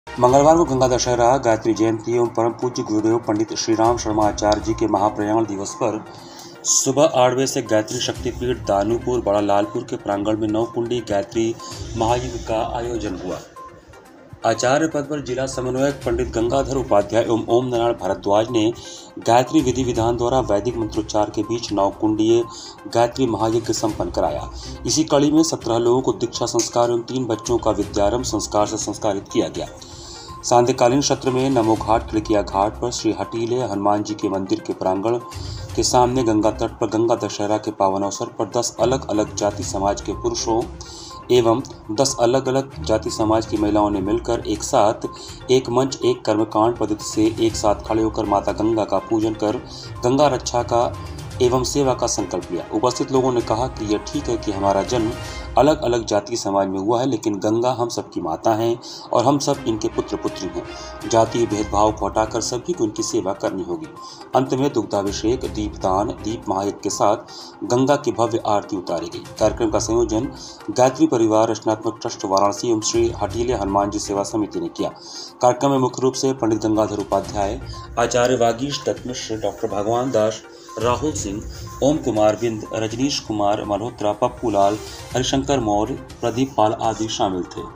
मंगलवार को गंगा दशहरा, गायत्री जयंती एवं परम पूज्य गुरुदेव पंडित श्री राम शर्मा आचार्य जी के महाप्रयाण दिवस पर सुबह 8 बजे से गायत्री शक्तिपीठ दानूपुर बड़ा लालपुर के प्रांगण में 9 कुंडी गायत्री महायज्ञ का आयोजन हुआ। आचार्य पद पर जिला समन्वयक पंडित गंगाधर उपाध्याय एवं ओम नारायण भारद्वाज ने गायत्री विधि विधान द्वारा वैदिक मंत्रोच्चार के बीच 9 कुंडीय गायत्री महायज्ञ संपन्न कराया। इसी कड़ी में 17 लोगों को दीक्षा संस्कार एवं 3 बच्चों का विद्यारंभ संस्कार से संस्कारित किया गया। सांध्यकालीन सत्र में नमो घाट खिड़किया घाट पर श्री हटीले हनुमान जी के मंदिर के प्रांगण के सामने गंगा तट पर गंगा दशहरा के पावन अवसर पर 10 अलग अलग जाति समाज के पुरुषों एवं 10 अलग अलग जाति समाज की महिलाओं ने मिलकर एक साथ एक मंच एक कर्मकांड पद्धति से एक साथ खड़े होकर माता गंगा का पूजन कर गंगा रक्षा का एवं सेवा का संकल्प लिया। उपस्थित लोगों ने कहा कि यह ठीक है कि हमारा जन्म अलग अलग जाति समाज में हुआ है, लेकिन गंगा हम सबकी माता हैं और हम सब इनके पुत्र पुत्री हैं। जातीय भेदभाव को हटाकर सभी को इनकी सेवा करनी होगी। अंत में दुग्धाभिषेक, दीपदान, दीप महायज्ञ के साथ गंगा की भव्य आरती उतारी गई। कार्यक्रम का संयोजन गायत्री परिवार रचनात्मक ट्रस्ट वाराणसी एवं श्री हटीले हनुमान जी सेवा समिति ने किया। कार्यक्रम में मुख्य रूप से पंडित गंगाधर उपाध्याय, आचार्य वागीश दत्त मिश्र, डॉक्टर भगवान दास, राहुल सिंह, ओम कुमार बिंद, रजनीश कुमार मल्होत्रा, पप्पू लाल, हरिशंकर मौर्य, प्रदीप पाल आदि शामिल थे।